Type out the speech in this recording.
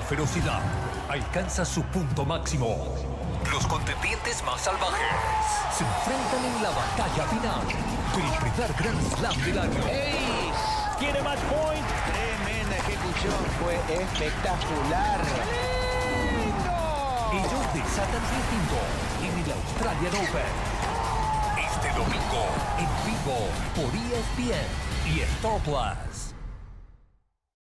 ferocidad alcanza su punto máximo. Los contendientes más salvajes se enfrentan en la batalla final del primer Grand Slam del año. ¡Ey! ¿Tiene match point? Tremenda ejecución, fue espectacular. Ellos desatan su instinto en el Australian Open. Este domingo, en vivo, por ESPN y Star Plus.